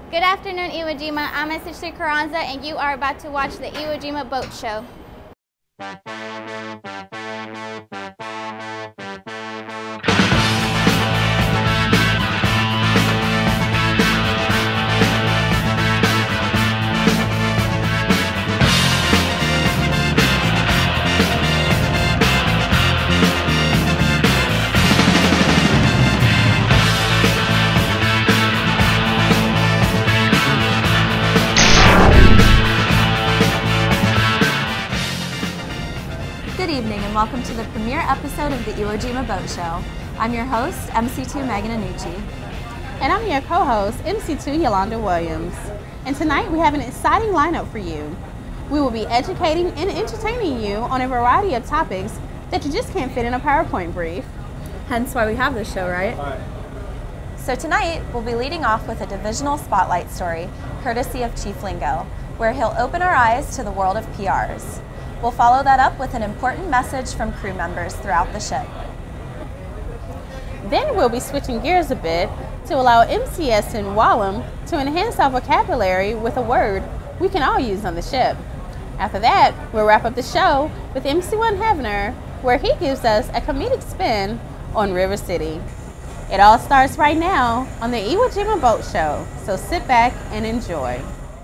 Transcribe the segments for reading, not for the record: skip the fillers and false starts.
Good afternoon, Iwo Jima. I'm Sister Carranza, and you are about to watch the Iwo Jima Boat Show. Good evening and welcome to the premiere episode of the Iwo Jima Boat Show. I'm your host, MC2 Megan Anucci. And I'm your co-host, MC2 Yolanda Williams. And tonight we have an exciting lineup for you. We will be educating and entertaining you on a variety of topics that you just can't fit in a PowerPoint brief. Hence why we have this show, right? So tonight we'll be leading off with a divisional spotlight story, courtesy of Chief Lingo, where he'll open our eyes to the world of PRs. We'll follow that up with an important message from crew members throughout the ship. Then we'll be switching gears a bit to allow MCS and Wallum to enhance our vocabulary with a word we can all use on the ship. After that, we'll wrap up the show with MC1 Heavener, where he gives us a comedic spin on River City. It all starts right now on the Iwo Jima Boat Show, so sit back and enjoy.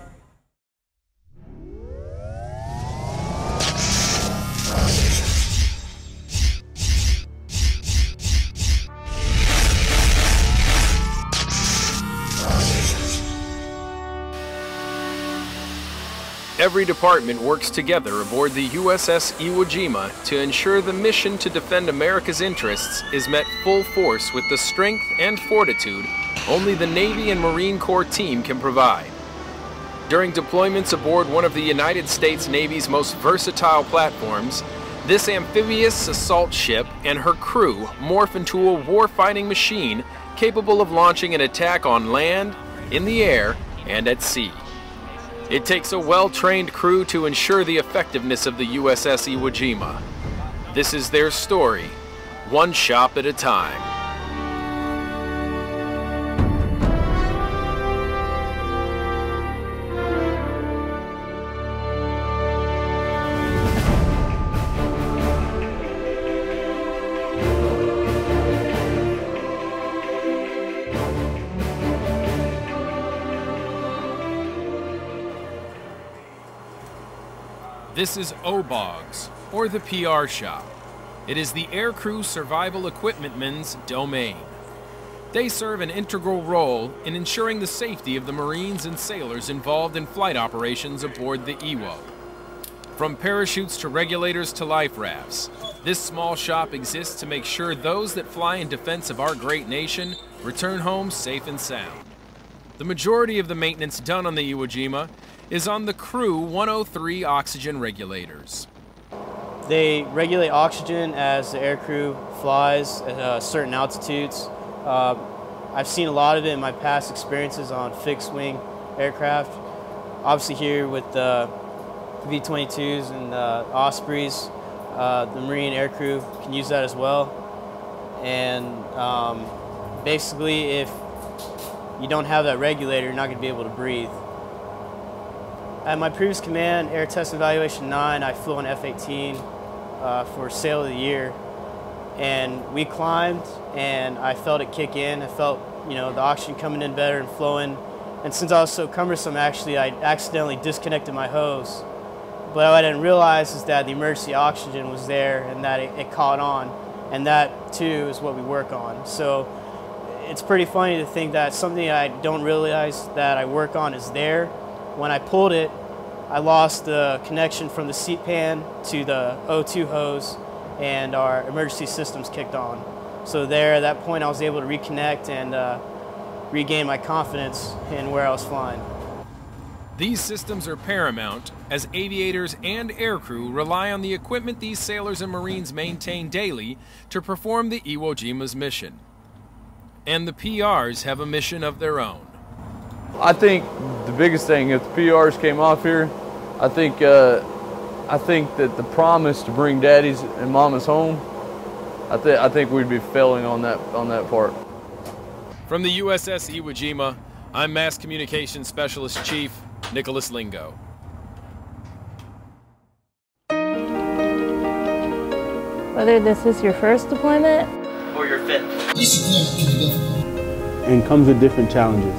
Every department works together aboard the USS Iwo Jima to ensure the mission to defend America's interests is met full force with the strength and fortitude only the Navy and Marine Corps team can provide. During deployments aboard one of the United States Navy's most versatile platforms, this amphibious assault ship and her crew morph into a war-fighting machine capable of launching an attack on land, in the air, and at sea. It takes a well-trained crew to ensure the effectiveness of the USS Iwo Jima. This is their story, one shop at a time. This is OBOGS, or the PR shop. It is the Aircrew Survival Equipmentmen's domain. They serve an integral role in ensuring the safety of the Marines and sailors involved in flight operations aboard the Iwo. From parachutes to regulators to life rafts, this small shop exists to make sure those that fly in defense of our great nation return home safe and sound. The majority of the maintenance done on the Iwo Jima is on the Crew 103 oxygen regulators. They regulate oxygen as the aircrew flies at certain altitudes. I've seen a lot of it in my past experiences on fixed-wing aircraft. Obviously here with the V-22s and Ospreys, the Marine aircrew can use that as well. And basically if you don't have that regulator, you're not going to be able to breathe. At my previous command, Air Test Evaluation 9, I flew on F-18 for Sail of the Year. And we climbed, and I felt it kick in. I felt, the oxygen coming in better and flowing. And since I was so cumbersome, actually, I accidentally disconnected my hose. But what I didn't realize is that the emergency oxygen was there and that it caught on. And that, too, is what we work on. So it's pretty funny to think that something I don't realize that I work on is there. When I pulled it, I lost the connection from the seat pan to the O2 hose, and our emergency systems kicked on. So there, at that point, I was able to reconnect and regain my confidence in where I was flying. These systems are paramount as aviators and aircrew rely on the equipment these sailors and Marines maintain daily to perform the Iwo Jima's mission. And the PRs have a mission of their own. I think the biggest thing, if the PRs came off here, I think that the promise to bring daddies and mamas home, I think we'd be failing on that part. From the USS Iwo Jima, I'm Mass Communications Specialist Chief Nicholas Lingo. Whether this is your first deployment or your fifth, and comes with different challenges.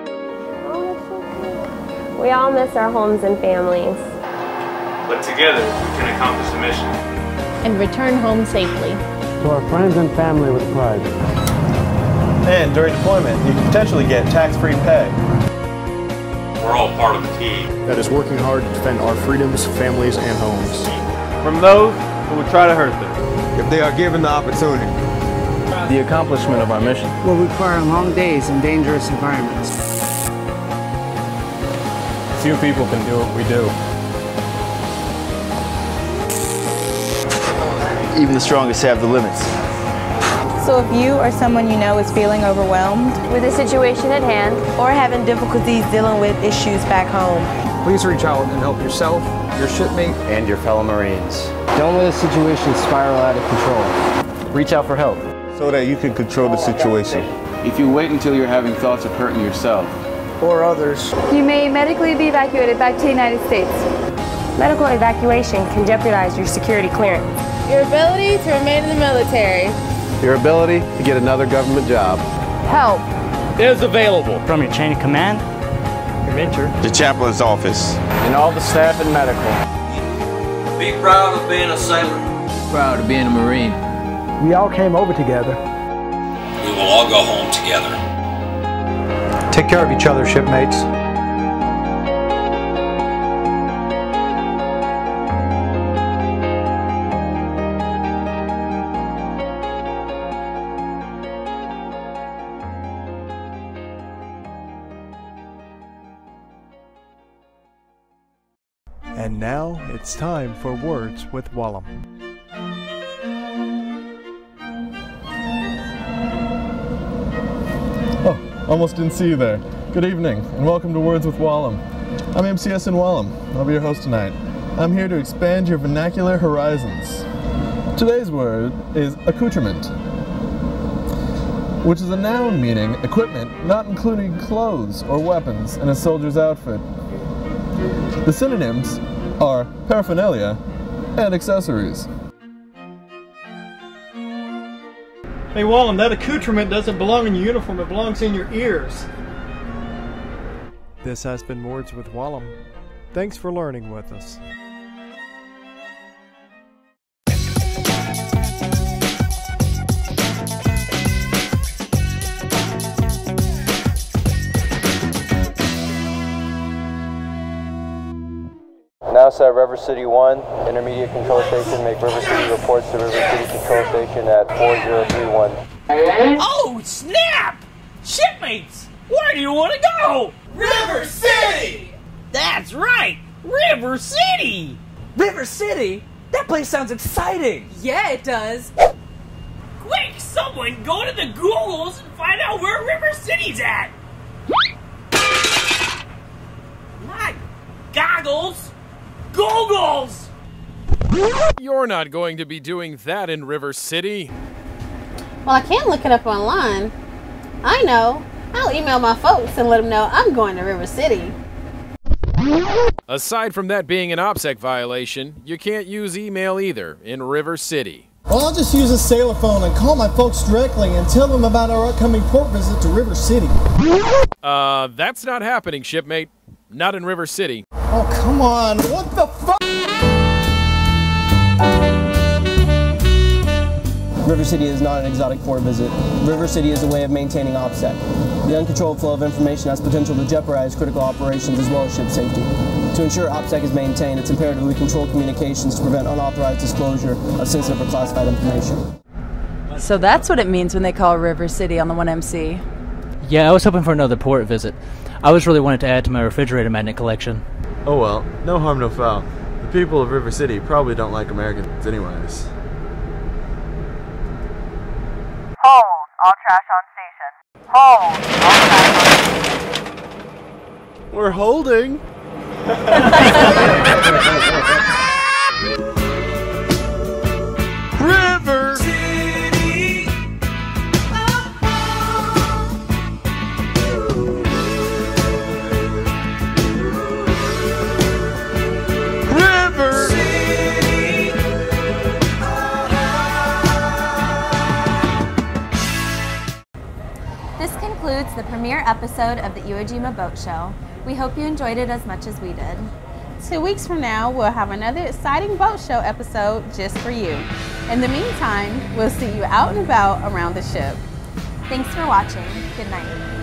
We all miss our homes and families. But together, we can accomplish the mission. And return home safely. To our friends and family with pride. And during deployment, you can potentially get tax-free pay. We're all part of a team that is working hard to defend our freedoms, families, and homes. From those who would try to hurt them. If they are given the opportunity. The accomplishment of our mission will require long days in dangerous environments. Few people can do what we do. Even the strongest have the limits. So if you or someone you know is feeling overwhelmed with the situation at hand or having difficulties dealing with issues back home, please reach out and help yourself, your shipmate, and your fellow Marines. Don't let a situation spiral out of control. Reach out for help so that you can control the situation. If you wait until you're having thoughts of hurting yourself or others, you may medically be evacuated back to the United States. Medical evacuation can jeopardize your security clearance. Your ability to remain in the military. Your ability to get another government job. Help is available from your chain of command, your mentor, the chaplain's office, and all the staff and medical. Be proud of being a sailor. Proud of being a Marine. We all came over together. We will all go home together. Take care of each other, shipmates. And now it's time for Words with Wallum. Oh, almost didn't see you there. Good evening, and welcome to Words with Wallum. I'm MCS in Wallum. I'll be your host tonight. I'm here to expand your vernacular horizons. Today's word is accoutrement, which is a noun meaning equipment not including clothes or weapons in a soldier's outfit. The synonyms are paraphernalia and accessories. Hey Wallum, that accoutrement doesn't belong in your uniform, it belongs in your ears. This has been Words with Wallum. Thanks for learning with us. NASA River City 1, Intermediate Control Station, make River City reports to River City Control Station at 4031. Oh, snap! Shipmates, where do you want to go? River City! That's right, River City! River City? That place sounds exciting! Yeah, it does. Quick, someone go to the Googles and find out where River City's at! Not goggles! Googles! You're not going to be doing that in River City. Well, I can look it up online. I know. I'll email my folks and let them know I'm going to River City. Aside from that being an OPSEC violation, you can't use email either in River City. Well, I'll just use a sailor phone and call my folks directly and tell them about our upcoming port visit to River City. That's not happening, shipmate. Not in River City. Oh, come on. What the fuck? River City is not an exotic port visit. River City is a way of maintaining OPSEC. The uncontrolled flow of information has potential to jeopardize critical operations as well as ship safety. To ensure OPSEC is maintained, it's imperative we control communications to prevent unauthorized disclosure of sensitive or classified information. So that's what it means when they call River City on the 1MC. Yeah, I was hoping for another port visit. I was really wanted to add to my refrigerator magnet collection. Oh well, no harm, no foul. The people of River City probably don't like Americans anyways. Hold, all trash on station. Hold, all trash on station. We're holding. River City. episode of the Iwo Jima Boat Show. We hope you enjoyed it as much as we did. 2 weeks from now, we'll have another exciting boat show episode just for you. In the meantime, we'll see you out and about around the ship. Thanks for watching. Good night.